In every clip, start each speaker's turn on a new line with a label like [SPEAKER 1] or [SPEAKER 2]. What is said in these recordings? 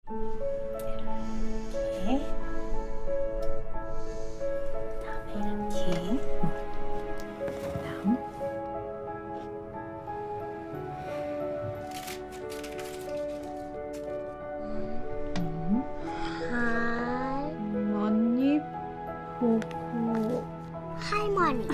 [SPEAKER 1] 이렇게. 그다음에 이렇게. 그다음. 할머니 보고.
[SPEAKER 2] 할머니.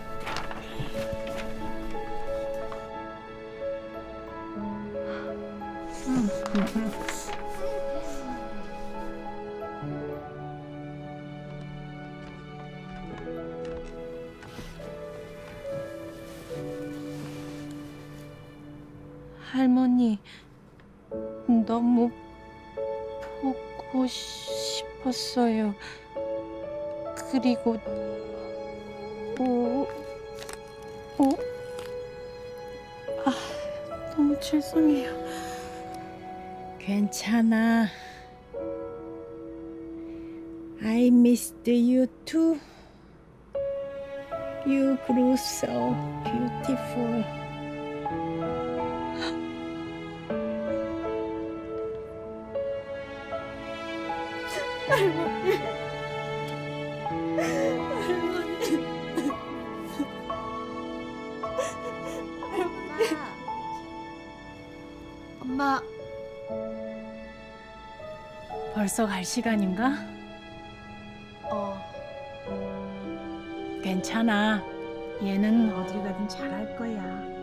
[SPEAKER 1] 할머니, 너무 보고 싶었어요. 그리고 너무 죄송해요.
[SPEAKER 3] 괜찮아. I missed you too. You grew so beautiful.
[SPEAKER 1] 할머니.
[SPEAKER 4] 엄마.
[SPEAKER 1] 벌써 갈 시간인가? 괜찮아. 얘는 어딜 가든 잘할 거야.